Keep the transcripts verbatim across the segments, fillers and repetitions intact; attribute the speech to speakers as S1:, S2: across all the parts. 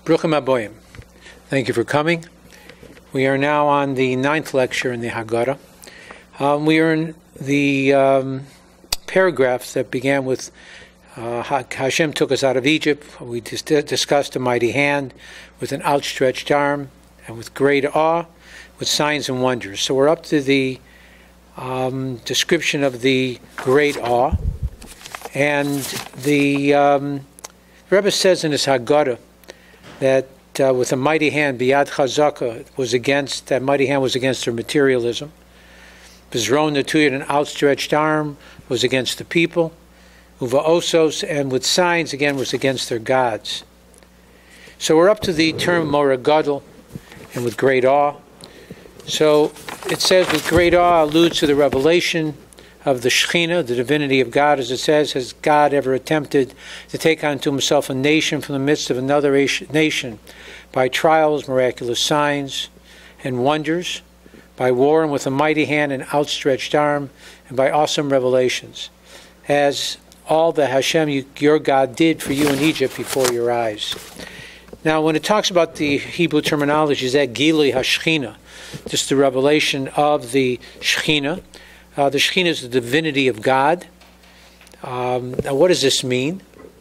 S1: Bruchim Aboyim. Thank you for coming. We are now on the ninth lecture in the Haggadah. Um, we are in the um, paragraph that began with uh, Hashem took us out of Egypt. We dis discussed a mighty hand with an outstretched arm and with great awe, with signs and wonders. So we're up to the um, description of the great awe. And the um, Rebbe says in his Haggadah that uh, with a mighty hand, Biyad Chazaka, was against, that mighty hand was against their materialism. Bizron Natuyat, an outstretched arm, was against the people. Uva Osos, and with signs, again, was against their gods. So we're up to the term Mora Gadol, and with great awe. So it says with great awe alludes to the revelation of the Shekhinah, the divinity of God, as it says, has God ever attempted to take unto himself a nation from the midst of another nation by trials, miraculous signs, and wonders, by war and with a mighty hand and outstretched arm, and by awesome revelations, as all that Hashem, you, your God, did for you in Egypt before your eyes. Now, when it talks about the Hebrew terminology, is that Gilui HaShekhinah, just the revelation of the Shekhinah. Uh, the Shekhinah is the divinity of God. Um, now, what does this mean?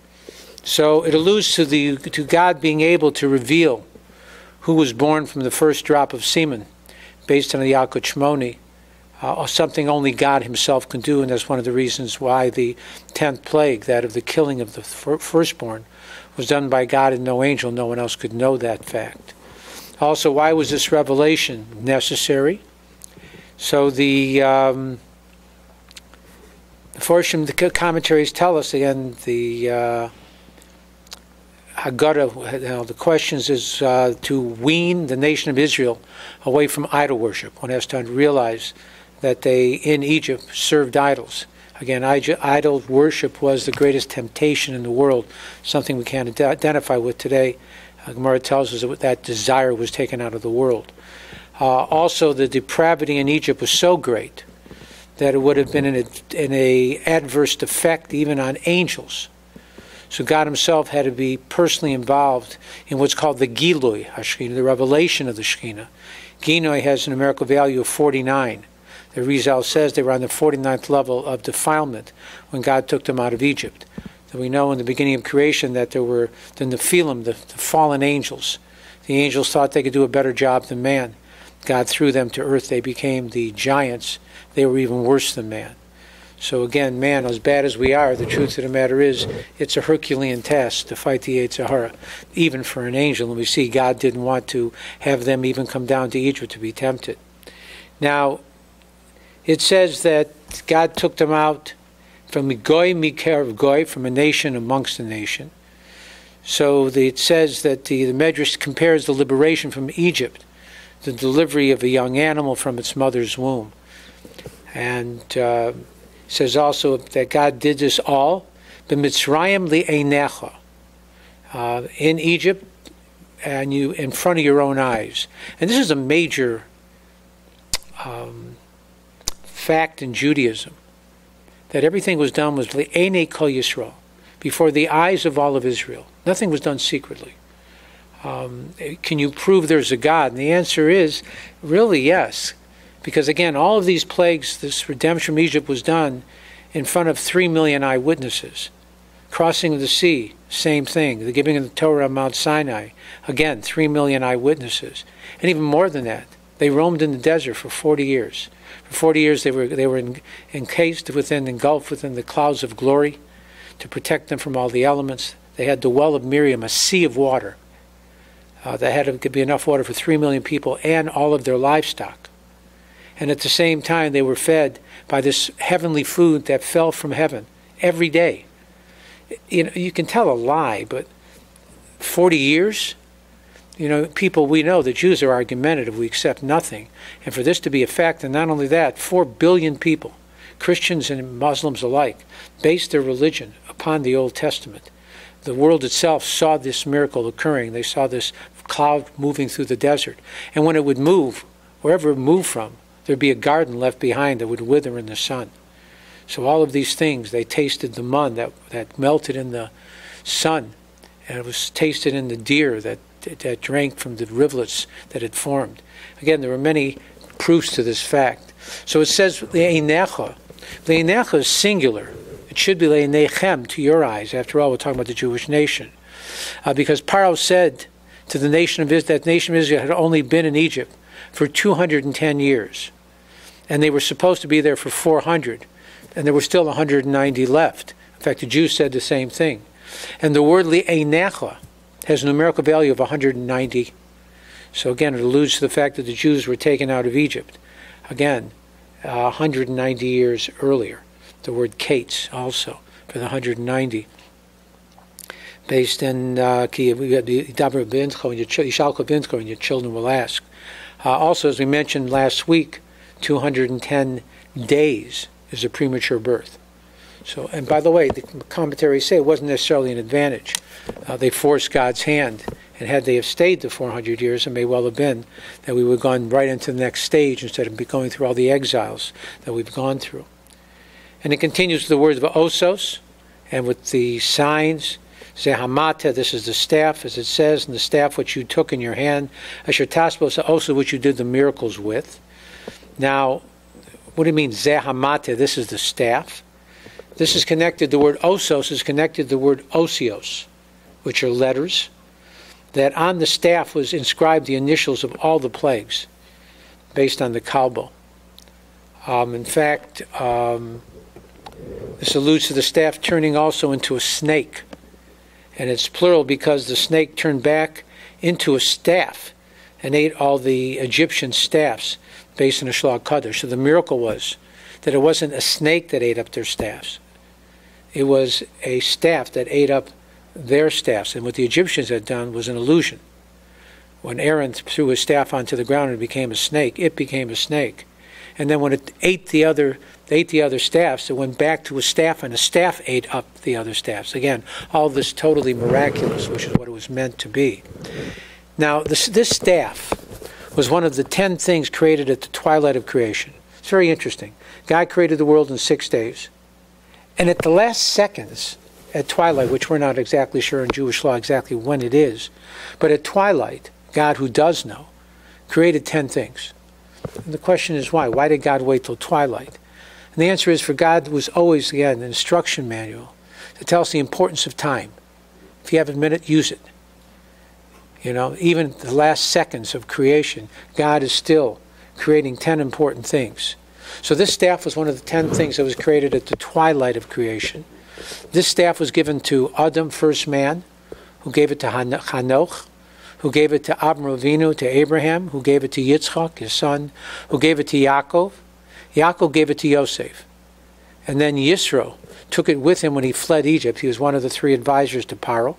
S1: So it alludes to the to God being able to reveal who was born from the first drop of semen, based on the Yalkut Shmoni, uh, something only God Himself can do, and that's one of the reasons why the tenth plague, that of the killing of the firstborn, was done by God and no angel. No one else could know that fact. Also, why was this revelation necessary? So the um, the Forshim, the commentaries tell us again, the uh, Haggadah, you know, the questions is uh, to wean the nation of Israel away from idol worship. One has to realize that they in Egypt served idols. Again, idol worship was the greatest temptation in the world, something we can't identify with today. Uh, Gemara tells us that that desire was taken out of the world. Uh, also, the depravity in Egypt was so great that it would have been an, an a adverse effect even on angels. So God Himself had to be personally involved in what's called the Gilui HaShekhinah, the revelation of the Shekhinah. Gilui has a numerical value of forty-nine. The Rizal says they were on the forty-ninth level of defilement when God took them out of Egypt. So we know in the beginning of creation that there were the Nephilim, the, the fallen angels. The angels thought they could do a better job than man. God threw them to earth. They became the giants. They were even worse than man. So again, man, as bad as we are, the truth of the matter is, it's a Herculean task to fight the Yetzer Hara, even for an angel. And we see God didn't want to have them even come down to Egypt to be tempted. Now, it says that God took them out from Goy Mikerav Goy, from a nation amongst a nation. So the, it says that the, the Medrash compares the liberation from Egypt, the delivery of a young animal from its mother's womb. And uh, says also that God did this all, b'mitzrayim li'einecha, uh, in Egypt, and you in front of your own eyes. And this is a major um, fact in Judaism, that everything was done was li'einei kol Yisrael, before the eyes of all of Israel. Nothing was done secretly. Um, can you prove there's a God? And the answer is, really, yes. Because again, all of these plagues, this redemption from Egypt was done in front of three million eyewitnesses. Crossing of the sea, same thing. The giving of the Torah on Mount Sinai, again, three million eyewitnesses. And even more than that, they roamed in the desert for forty years. For forty years they were, they were en encased within, engulfed within the clouds of glory to protect them from all the elements. They had the well of Miriam, a sea of water. Uh, that had to be enough water for three million people and all of their livestock. And at the same time, they were fed by this heavenly food that fell from heaven every day. You know, you can tell a lie, but forty years? You know, people, we know the Jews are argumentative. We accept nothing. And for this to be a fact, and not only that, four billion people, Christians and Muslims alike, based their religion upon the Old Testament. The world itself saw this miracle occurring. They saw this cloud moving through the desert. And when it would move, wherever it moved from, there'd be a garden left behind that would wither in the sun. So all of these things, they tasted the mun that, that melted in the sun, and it was tasted in the deer that that drank from the rivulets that had formed. Again, there were many proofs to this fact. So it says, Le'einecha. Le'einecha is singular. It should be Le'einechem, to your eyes. After all, we're talking about the Jewish nation. Uh, because Paro said to the nation of Israel, that nation of Israel had only been in Egypt for two hundred ten years. And they were supposed to be there for four hundred. And there were still one hundred ninety left. In fact, the Jews said the same thing. And the word Le'einecha has a numerical value of one hundred ninety. So again, it alludes to the fact that the Jews were taken out of Egypt. Again, uh, one hundred ninety years earlier. The word Kates also for the one hundred ninety. Based in uh, and your children will ask. Uh, also, as we mentioned last week, two hundred ten days is a premature birth. So, and by the way, the commentaries say it wasn't necessarily an advantage. Uh, they forced God's hand, and had they have stayed the four hundred years, it may well have been that we would have gone right into the next stage instead of going through all the exiles that we've gone through. And it continues with the words of Osos, and with the signs, Zehamata, this is the staff, as it says, and the staff which you took in your hand, Asher Taspos, also which you did the miracles with. Now, what do you mean, Zehamata, this is the staff? This is connected, the word Osos is connected to the word Osios, which are letters, that on the staff was inscribed the initials of all the plagues, based on the Kalbo. Um, in fact, um, this alludes to the staff turning also into a snake. And it's plural because the snake turned back into a staff and ate all the Egyptian staffs based on the Shlag Kadosh. So the miracle was that it wasn't a snake that ate up their staffs. It was a staff that ate up their staffs. And what the Egyptians had done was an illusion. When Aaron threw his staff onto the ground and it became a snake, it became a snake. And then when it ate the other ate the other staffs, it went back to a staff, and a staff ate up the other staffs. Again, all this totally miraculous, which is what it was meant to be. Now, this, this staff was one of the ten things created at the twilight of creation. It's very interesting. God created the world in six days. And at the last seconds, at twilight, which we're not exactly sure in Jewish law exactly when it is, but at twilight, God, who does know, created ten things. And the question is why? Why did God wait till twilight? And the answer is, for God was always, again, an instruction manual to tell us the importance of time. If you have a minute, use it. You know, even the last seconds of creation, God is still creating ten important things. So this staff was one of the ten things that was created at the twilight of creation. This staff was given to Adam, first man, who gave it to Hanoch, who gave it to Avraham Avinu, to Abraham, who gave it to Yitzchak, his son, who gave it to Yaakov. Yaakov gave it to Yosef. And then Yisro took it with him when he fled Egypt. He was one of the three advisors to Paro.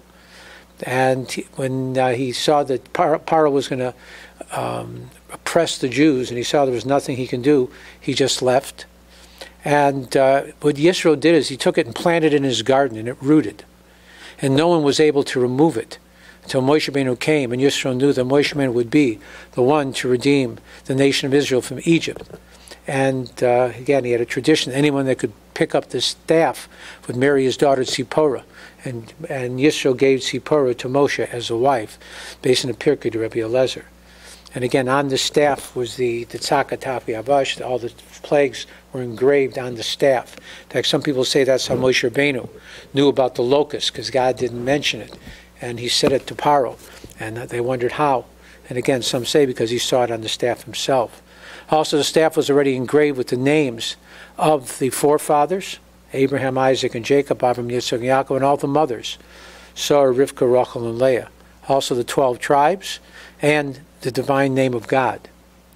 S1: And he, when uh, he saw that Paro, Paro was going to um, oppress the Jews, and he saw there was nothing he can do, he just left. And uh, what Yisro did is he took it and planted it in his garden, and it rooted. And no one was able to remove it until Moshe Rabbeinu came, and Yisro knew that Moshe Rabbeinu would be the one to redeem the nation of Israel from Egypt. And uh, again, he had a tradition. Anyone that could pick up the staff would marry his daughter Tzipporah. And, and Yisro gave Tzipporah to Moshe as a wife, based on a pirkei to Rabbi Eliezer. And again, on the staff was the the tzaka tapi avash. All the plagues were engraved on the staff. In fact, some people say that's how Moshe Rabbeinu knew about the locust, because God didn't mention it. And he said it to Paro. And they wondered how. And again, some say because he saw it on the staff himself. Also, the staff was already engraved with the names of the forefathers, Abraham, Isaac, and Jacob, Abraham, Yitzchak, and Yaakov, and all the mothers, Sarah, Rivka, Rachel, and Leah. Also the twelve tribes, and the divine name of God.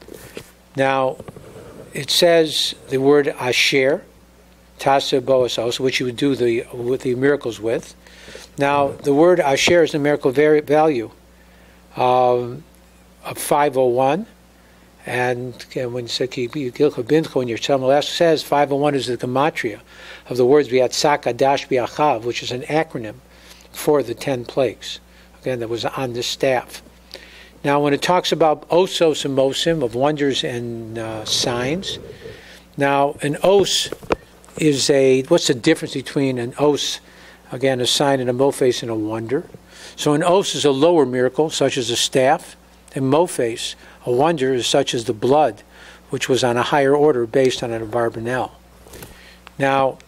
S1: Now, it says the word Asher, Tasa Boas, also, which you would do the with the miracles with. Now, the word Asher is a numerical value um, of five oh one. And when you say when your Samuel says five oh one is the gematria of the words Biatzak Adash Biachav, which is an acronym for the ten plagues. Again, that was on the staff. Now, when it talks about osos and mosim, of wonders and uh, signs, now an os is a, what's the difference between an os again, a sign and a mophes and a wonder. So an os is a lower miracle, such as a staff, and mophes, a wonder, is such as the blood, which was on a higher order based on an abarbanel. Now,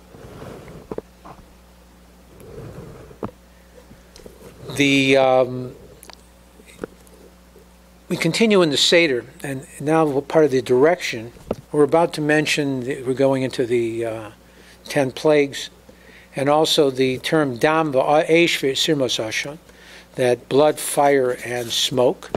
S1: the um, we continue in the Seder, and now part of the direction, we're about to mention, the, we're going into the uh, ten plagues, and also the term dam va'esh v'sirmos ashon, that blood, fire, and smoke.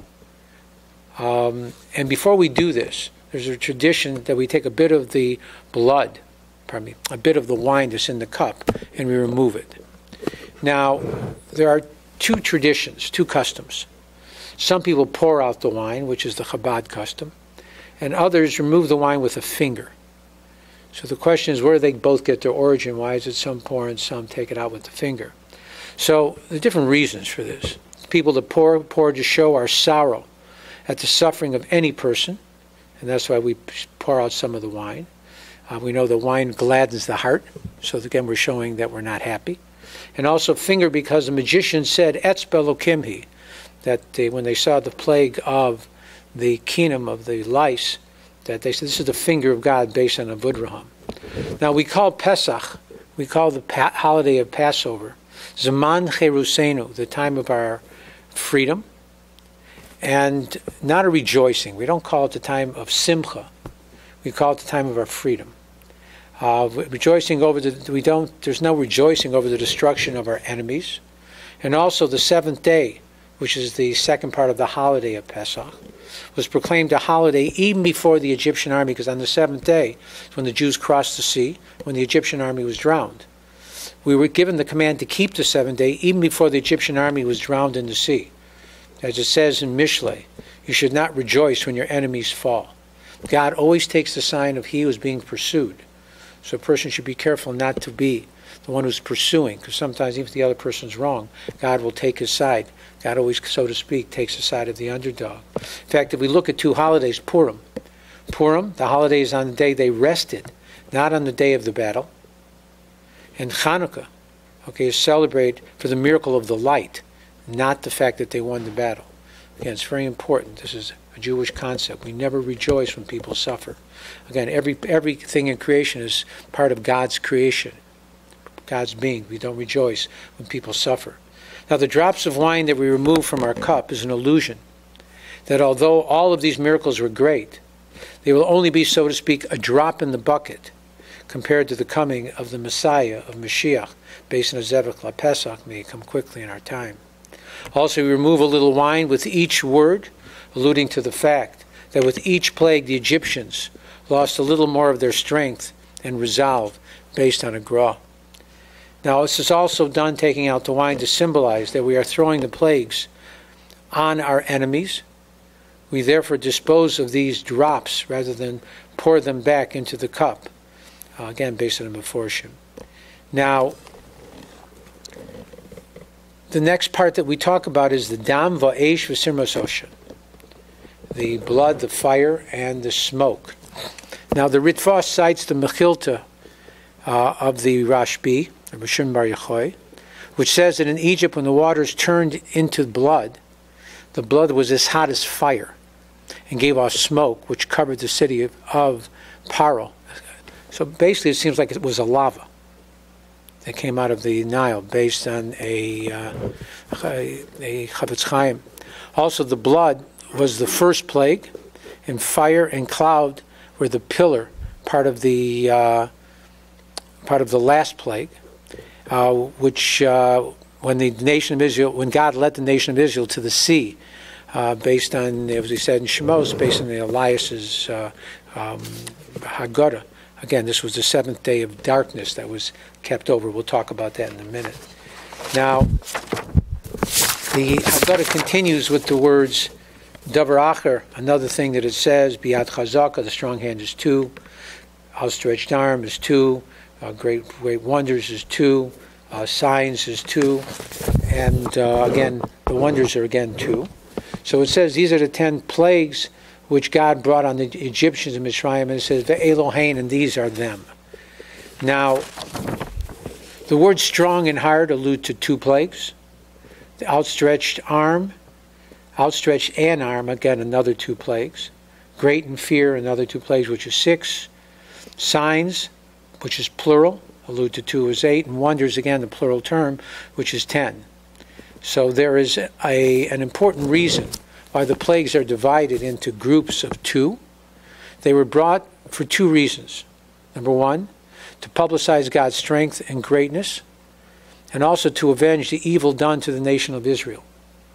S1: Um, and before we do this, there's a tradition that we take a bit of the blood, pardon me, a bit of the wine that's in the cup, and we remove it. Now, there are two traditions, two customs. Some people pour out the wine, which is the Chabad custom, and others remove the wine with a finger. So the question is, where do they both get their origin? Why is it some pour and some take it out with the finger? So there are different reasons for this. People that pour, pour to show our sorrow at the suffering of any person, and that's why we pour out some of the wine. Uh, we know that wine gladdens the heart, so again we're showing that we're not happy. And also finger, because the magician said, Etzba Lokimhi, that they, when they saw the plague of the kingdom of the lice, that they said this is the finger of God based on Avudraham. Now we call Pesach, we call the pa- holiday of Passover, Zaman Cherusenu, the time of our freedom, and not a rejoicing. We don't call it the time of Simcha. We call it the time of our freedom. Uh, rejoicing over the, we don't, there's no rejoicing over the destruction of our enemies. And also the seventh day, which is the second part of the holiday of Pesach, was proclaimed a holiday even before the Egyptian army, because on the seventh day, when the Jews crossed the sea, when the Egyptian army was drowned, we were given the command to keep the seventh day even before the Egyptian army was drowned in the sea. As it says in Mishlei, you should not rejoice when your enemies fall. God always takes the sign of he who is being pursued. So a person should be careful not to be the one who's pursuing, because sometimes even if the other person's wrong, God will take his side. God always, so to speak, takes the side of the underdog. In fact, if we look at two holidays, Purim. Purim, the holiday is on the day they rested, not on the day of the battle. And Hanukkah, okay, is celebrated for the miracle of the light, not the fact that they won the battle. Again, it's very important. This is a Jewish concept. We never rejoice when people suffer. Again, every everything in creation is part of God's creation, God's being. We don't rejoice when people suffer. Now, the drops of wine that we remove from our cup is an illusion that although all of these miracles were great, they will only be, so to speak, a drop in the bucket compared to the coming of the Messiah, of Mashiach, based on a Zevach La Pesach, may come quickly in our time. Also, we remove a little wine with each word, alluding to the fact that with each plague the Egyptians lost a little more of their strength and resolve based on a gra. Now, this is also done taking out the wine to symbolize that we are throwing the plagues on our enemies. We therefore dispose of these drops rather than pour them back into the cup, uh, again based on a meforshim. Now, the next part that we talk about is the dam va'esh v'sirmos oshen, the blood, the fire, and the smoke. Now, the Ritva cites the Mechilta uh, of the Rashbi, Rishon Bar Yochai, which says that in Egypt, when the waters turned into blood, the blood was as hot as fire and gave off smoke, which covered the city of, of Paro. So basically, it seems like it was a lava that came out of the Nile, based on a uh, a, a Chavetz Chaim. Also, the blood was the first plague, and fire and cloud were the pillar, part of the uh, part of the last plague. Uh, which, uh, when the nation of Israel, when God led the nation of Israel to the sea, uh, based on, as he said in Shemos, based on the Elias's uh, um, Haggadah. Again, this was the seventh day of darkness that was kept over. We'll talk about that in a minute. Now, the Haggadah continues with the words, Davar Acher, another thing that it says, Biat Chazaka, the strong hand is two, outstretched arm is two, Uh, great great wonders is two, uh, signs is two, and uh, again, the wonders are again two. So it says these are the ten plagues which God brought on the Egyptians in Mitzrayim, and it says, Ve'elohein, and these are them. Now, The words strong and hard allude to two plagues. The outstretched arm, outstretched an arm, again, another two plagues. Great and fear, another two plagues, which is six. Signs, which is plural, allude to two as eight. And wonders, again, the plural term, which is ten. So there is a, an important reason why the plagues are divided into groups of two. They were brought for two reasons. Number one, to publicize God's strength and greatness, and also to avenge the evil done to the nation of Israel.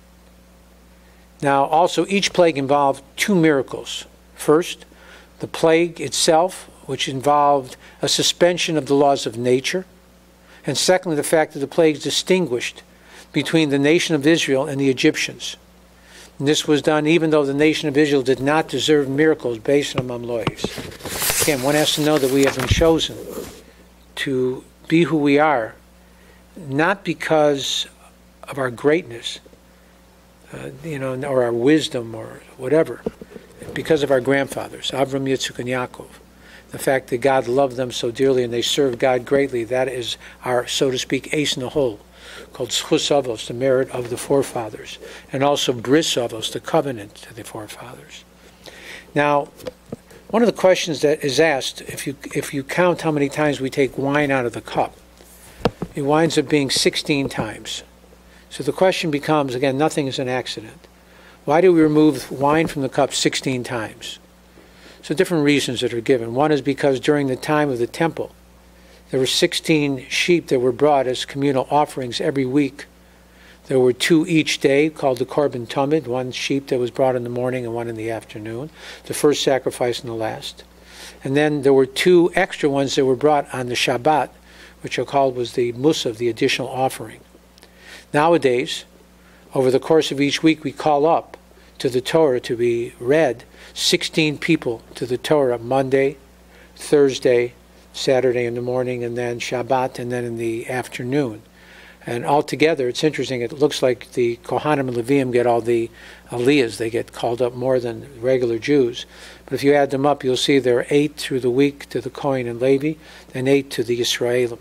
S1: Now, also, each plague involved two miracles. First, the plague itself, which involved a suspension of the laws of nature. And secondly, the fact that the plagues distinguished between the nation of Israel and the Egyptians. And this was done even though the nation of Israel did not deserve miracles based on Mamlois. Again, one has to know that we have been chosen to be who we are, not because of our greatness, uh, you know, or our wisdom or whatever, because of our grandfathers, Avram, Yitzchak, and Yaakov. The fact that God loved them so dearly and they served God greatly, that is our, so to speak, ace in the hole, called Schus Avos, the merit of the forefathers, and also Bris Avos, the covenant of the forefathers. Now, one of the questions that is asked, if you if you count how many times we take wine out of the cup, it winds up being sixteen times. So the question becomes, again, nothing is an accident. Why do we remove wine from the cup sixteen times? So different reasons that are given. One is because during the time of the temple, there were sixteen sheep that were brought as communal offerings every week. There were two each day called the Korban Tamid, one sheep that was brought in the morning and one in the afternoon, the first sacrifice and the last. And then there were two extra ones that were brought on the Shabbat, which are called was the Musaf, the additional offering. Nowadays, over the course of each week, we call up to the Torah to be read sixteen people to the Torah, Monday, Thursday, Saturday in the morning, and then Shabbat, and then in the afternoon. And altogether, it's interesting, it looks like the Kohanim and Leviim get all the aliyahs. They get called up more than regular Jews. But if you add them up, you'll see there are eight through the week to the Kohen and Levi, and eight to the Yisraelim.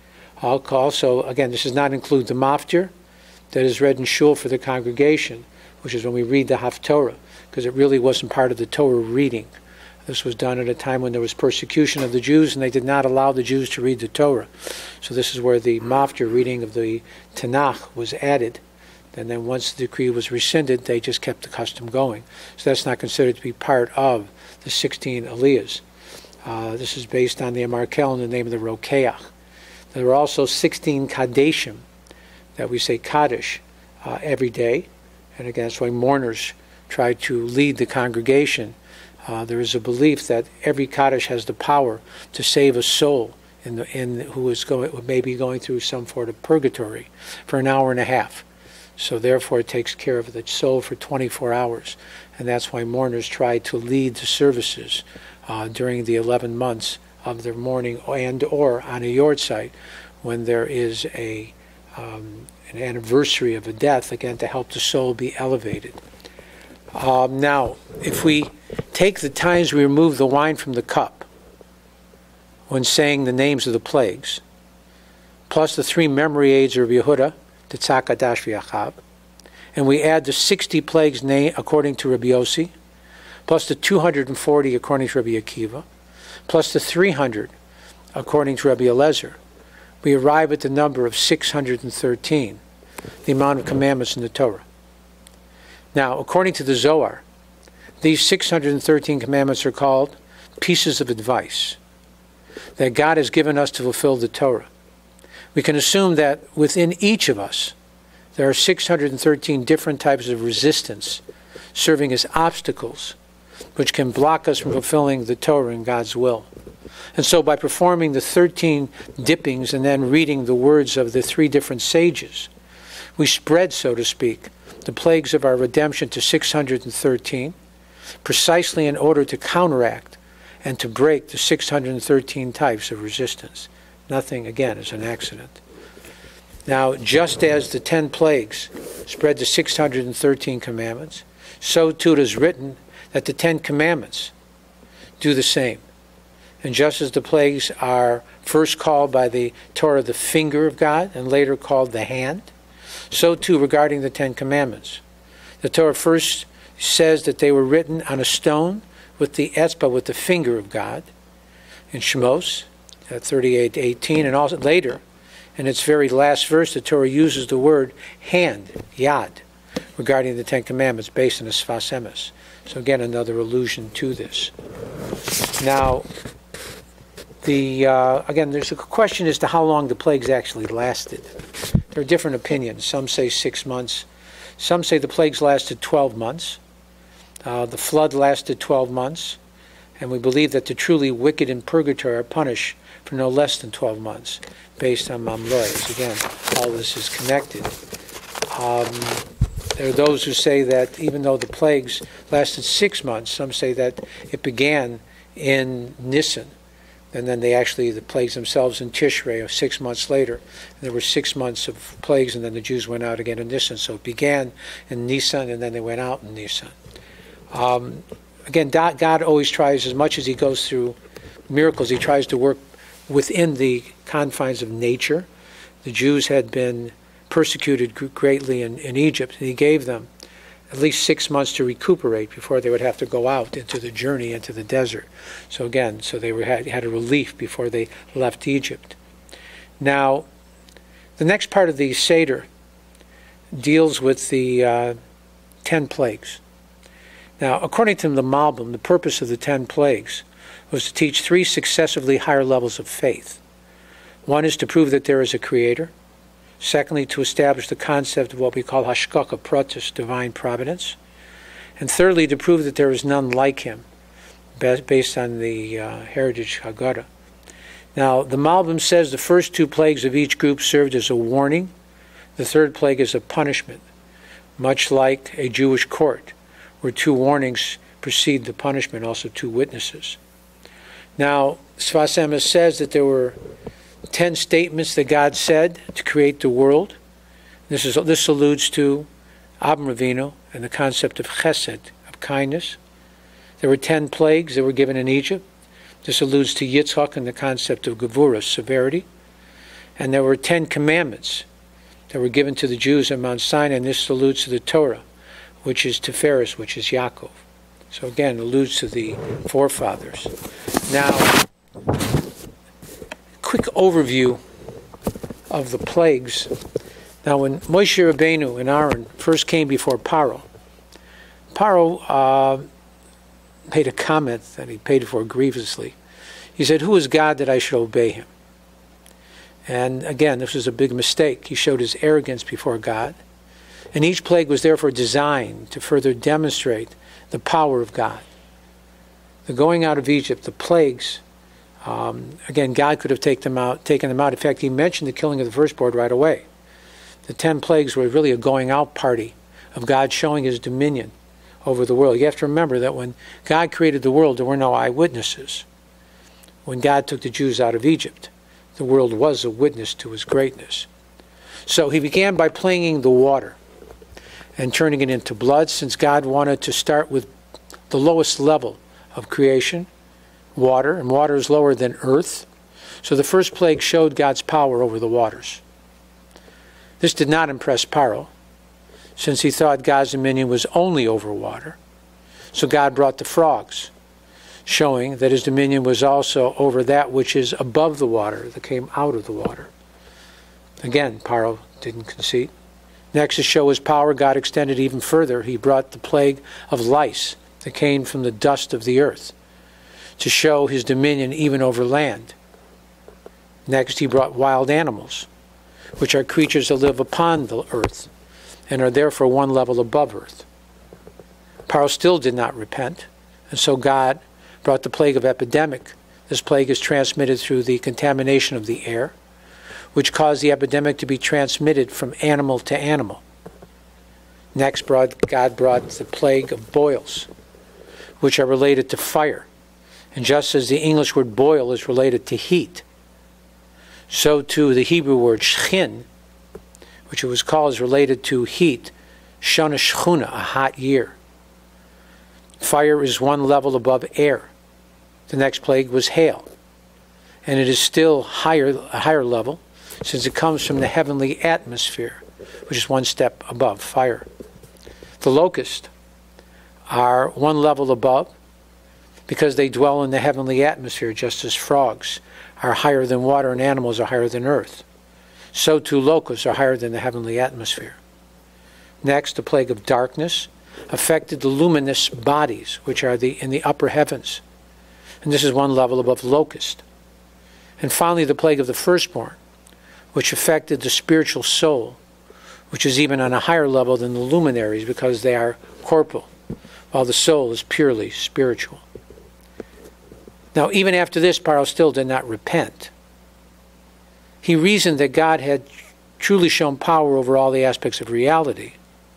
S1: Also, again, this does not include the maftir that is read in shul for the congregation, which is when we read the Haftorah, because it really wasn't part of the Torah reading. This was done at a time when there was persecution of the Jews, and they did not allow the Jews to read the Torah. So this is where the maftir reading of the Tanakh was added. And then once the decree was rescinded, they just kept the custom going. So that's not considered to be part of the sixteen aliyahs. Uh, this is based on the Amarkel in the name of the Rokeach. There were also sixteen Kadeshim that we say Kaddish uh, every day. And again, that's why mourners try to lead the congregation. Uh, there is a belief that every Kaddish has the power to save a soul in the, in who is going, maybe going through some sort of purgatory for an hour and a half. So therefore it takes care of the soul for twenty-four hours. And that's why mourners try to lead the services uh, during the eleven months of their mourning, and or on a yahrzeit when there is a um, an anniversary of a death, again, to help the soul be elevated. Um, now, if we take the times we remove the wine from the cup when saying the names of the plagues, plus the three memory aids of Yehuda, the Tzak, Adash, V'Achab, and we add the sixty plagues name according to Rabbi Yossi, plus the two hundred forty according to Rabbi Akiva, plus the three hundred according to Rabbi Eliezer, we arrive at the number of six hundred thirteen, the amount of commandments in the Torah. Now, according to the Zohar, these six hundred thirteen commandments are called pieces of advice that God has given us to fulfill the Torah. We can assume that within each of us, there are six hundred thirteen different types of resistance serving as obstacles which can block us from fulfilling the Torah and God's will. And so by performing the thirteen dippings and then reading the words of the three different sages, we spread, so to speak, the plagues of our redemption to six hundred thirteen, precisely in order to counteract and to break the six hundred thirteen types of resistance. Nothing, again, is an accident. Now, just as the ten plagues spread the six hundred thirteen commandments, so too it is written that the Ten Commandments do the same. And just as the plagues are first called by the Torah the finger of God and later called the hand. So too regarding the Ten Commandments. The Torah first says that they were written on a stone with the etzbah, with the finger of God, in Shemos, at thirty-eight eighteen, and also later, in its very last verse, the Torah uses the word hand, yad, regarding the Ten Commandments, based on the Sfas Emes. So again, another allusion to this. Now, the uh, again, there's a question as to how long the plagues actually lasted. There are different opinions. Some say six months. Some say the plagues lasted twelve months. Uh, the flood lasted twelve months. And we believe that the truly wicked in purgatory are punished for no less than twelve months, based on Mamlois. Again, all this is connected. Um, there are those who say that even though the plagues lasted six months, some say that it began in Nisan. And then they actually, the plagues themselves in Tishrei, six months later. And there were six months of plagues, and then the Jews went out again in Nisan. So it began in Nisan, and then they went out in Nisan. Um, again, God always tries, as much as he goes through miracles, he tries to work within the confines of nature. The Jews had been persecuted greatly in, in Egypt, and he gave them at least six months to recuperate before they would have to go out into the journey into the desert. So again, so they were, had, had a relief before they left Egypt. Now, the next part of the Seder deals with the uh, ten plagues. Now, according to the Malbim, the purpose of the ten plagues was to teach three successively higher levels of faith. One is to prove that there is a creator. Secondly, to establish the concept of what we call hashgacha pratis, divine providence. And thirdly, to prove that there is none like him, based on the uh, heritage Haggadah. Now, the Malbim says the first two plagues of each group served as a warning. The third plague is a punishment, much like a Jewish court, where two warnings precede the punishment, also two witnesses. Now, Sfas Emes says that there were ten statements that God said to create the world. This is this alludes to Avraham Avinu and the concept of chesed, of kindness. There were ten plagues that were given in Egypt. This alludes to Yitzchak and the concept of gevurah, severity. And there were ten commandments that were given to the Jews at Mount Sinai, and this alludes to the Torah, which is Tiferes, which is Yaakov. So again, alludes to the forefathers. Now, quick overview of the plagues. Now, when Moshe Rabbeinu and Aaron first came before Paro, Paro uh, made a comment that he paid for grievously. He said, "Who is God that I should obey him?" And again, this was a big mistake. He showed his arrogance before God. And each plague was therefore designed to further demonstrate the power of God. The going out of Egypt, the plagues, um, again, God could have take them out, taken them out. In fact, he mentioned the killing of the firstborn right away. The ten plagues were really a going out party of God showing his dominion over the world. You have to remember that when God created the world, there were no eyewitnesses. When God took the Jews out of Egypt, the world was a witness to his greatness. So he began by plaguing the water and turning it into blood, since God wanted to start with the lowest level of creation, water, and water is lower than earth. So the first plague showed God's power over the waters. This did not impress Paro, since he thought God's dominion was only over water. So God brought the frogs, showing that his dominion was also over that which is above the water, that came out of the water. Again, Paro didn't concede. Next, to show his power, God extended even further. He brought the plague of lice that came from the dust of the earth, to show his dominion even over land. Next, he brought wild animals, which are creatures that live upon the earth and are therefore one level above earth. Paro still did not repent, and so God brought the plague of epidemic. This plague is transmitted through the contamination of the air, which caused the epidemic to be transmitted from animal to animal. Next, brought, God brought the plague of boils, which are related to fire. And just as the English word boil is related to heat, so too the Hebrew word shchin, which it was called, is related to heat, shana shchuna, a hot year. Fire is one level above air. The next plague was hail. and it is still higher, a higher level, since it comes from the heavenly atmosphere, which is one step above fire. The locusts are one level above because they dwell in the heavenly atmosphere, just as frogs are higher than water and animals are higher than earth. So too locusts are higher than the heavenly atmosphere. Next, the plague of darkness affected the luminous bodies, which are the in the upper heavens. And this is one level above locust. And finally, the plague of the firstborn, which affected the spiritual soul, which is even on a higher level than the luminaries because they are corporal, while the soul is purely spiritual. Now, even after this, Paro still did not repent. He reasoned that God had truly shown power over all the aspects of reality,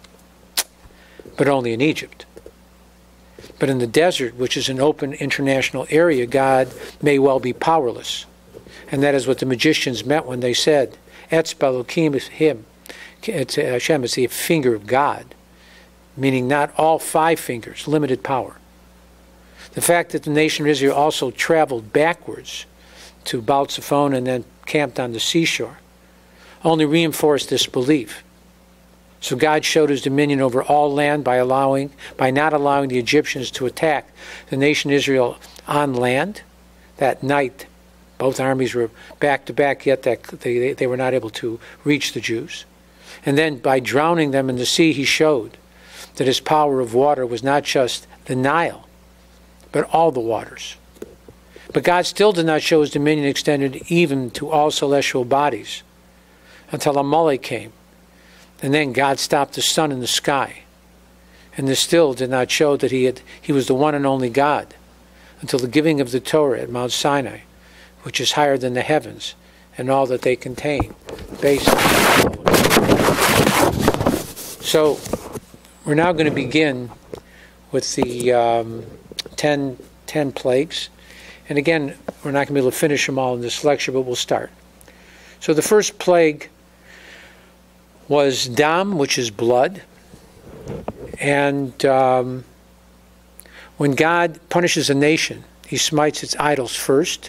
S1: but only in Egypt. But in the desert, which is an open international area, God may well be powerless. And that is what the magicians meant when they said, Etzba Elokim is him. Hashem is the finger of God, meaning not all five fingers, limited power. The fact that the nation of Israel also traveled backwards to Baal Zephon and then camped on the seashore only reinforced this belief. So God showed his dominion over all land by allowing, by not allowing the Egyptians to attack the nation of Israel on land. That night, both armies were back to back, yet that they, they were not able to reach the Jews. And then by drowning them in the sea, he showed that his power of water was not just the Nile, but all the waters. But God still did not show his dominion extended even to all celestial bodies until Amalek came. And then God stopped the sun in the sky. And this still did not show that he had he was the one and only God until the giving of the Torah at Mount Sinai, which is higher than the heavens and all that they contain, based on the So we're now going to begin with the um, ten, ten plagues. And again, we're not going to be able to finish them all in this lecture, but we'll start. So the first plague was dam, which is blood. And um, when God punishes a nation, he smites its idols first.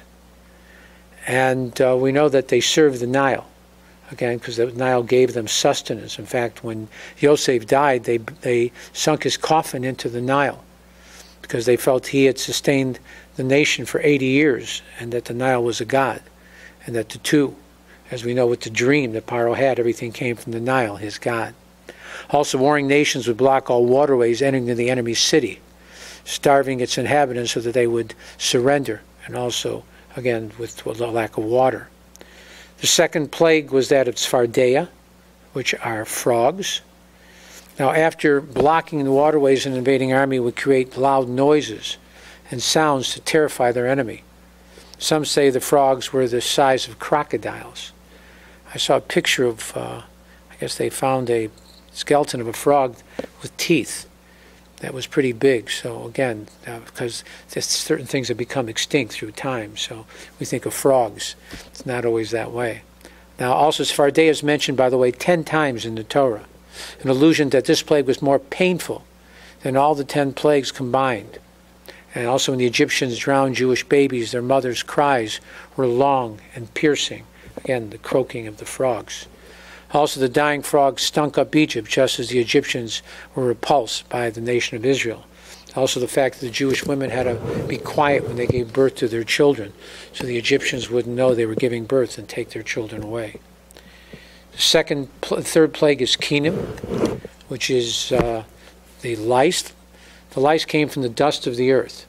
S1: And uh, we know that they served the Nile, again, because the Nile gave them sustenance. In fact, when Yosef died, they, they sunk his coffin into the Nile because they felt he had sustained the nation for eighty years and that the Nile was a god, and that the two, as we know with the dream that Paro had, everything came from the Nile, his god. Also, warring nations would block all waterways entering the enemy's city, starving its inhabitants so that they would surrender, and also, again, with a lack of water. The second plague was that of Tzfardea, which are frogs. Now, after blocking the waterways, an invading army would create loud noises and sounds to terrify their enemy. Some say the frogs were the size of crocodiles. I saw a picture of, uh, I guess they found a skeleton of a frog with teeth that was pretty big. So again, uh, because there's certain things have become extinct through time, so we think of frogs. It's not always that way. Now also Tzfardea is mentioned, by the way, ten times in the Torah, an allusion that this plague was more painful than all the ten plagues combined. And also when the Egyptians drowned Jewish babies, their mothers' cries were long and piercing. Again, the croaking of the frogs. Also, the dying frogs stunk up Egypt, just as the Egyptians were repulsed by the nation of Israel. Also, the fact that the Jewish women had to be quiet when they gave birth to their children, so the Egyptians wouldn't know they were giving birth and take their children away. The second, third plague is Kenim, which is uh, the lice. The lice came from the dust of the earth.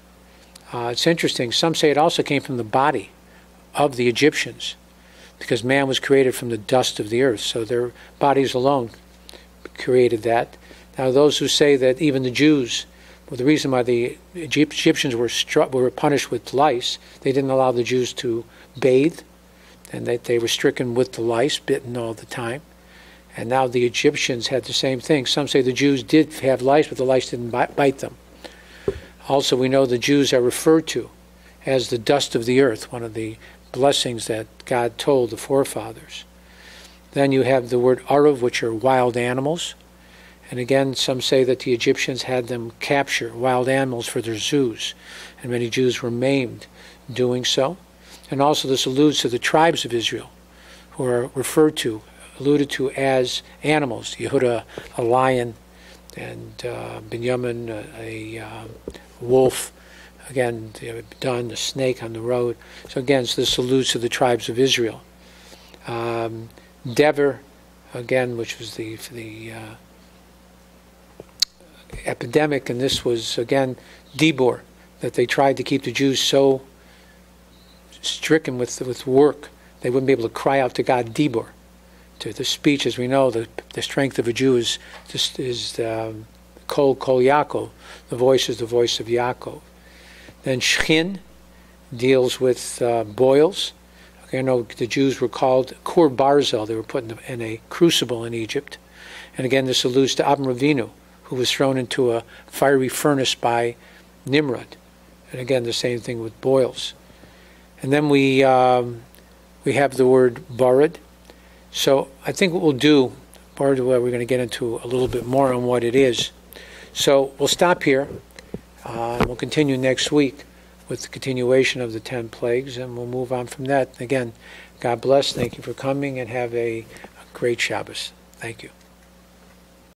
S1: Uh, it's interesting. Some say it also came from the body of the Egyptians, because man was created from the dust of the earth, so their bodies alone created that. Now, those who say that even the Jews, well, the reason why the Egyptians were struck, were punished with lice, they didn't allow the Jews to bathe, and that they were stricken with the lice, bitten all the time. And now the Egyptians had the same thing. Some say the Jews did have lice, but the lice didn't bite them. Also, we know the Jews are referred to as the dust of the earth, one of the blessings that God told the forefathers. Then you have the word Aruv, which are wild animals. And again, some say that the Egyptians had them capture wild animals for their zoos, and many Jews were maimed doing so. And also this alludes to the tribes of Israel, who are referred to, alluded to as animals. Yehuda, a lion, and uh, Binyamin, a, a uh, wolf. Again, done the snake on the road. So again, so this alludes to the tribes of Israel. Um, Dever, again, which was the the uh, epidemic, and this was again Dibor, that they tried to keep the Jews so stricken with with work they wouldn't be able to cry out to God, Dibor. To the speech, as we know, the the strength of a Jew is just is um, Kol Kol Yaakov. The voice is the voice of Yaakov. Then Shchin deals with uh, boils. Okay, I know the Jews were called Kur Barzel. They were put in, the, in a crucible in Egypt. And again, this alludes to Avram Avinu, who was thrown into a fiery furnace by Nimrod. And again, the same thing with boils. And then we um, we have the word Barad. So I think what we'll do, Barad, we're going to get into a little bit more on what it is. So we'll stop here. Uh, and we'll continue next week with the continuation of the ten plagues, and we'll move on from that. Again, God bless. Thank you for coming, and have a, a great Shabbos. Thank you.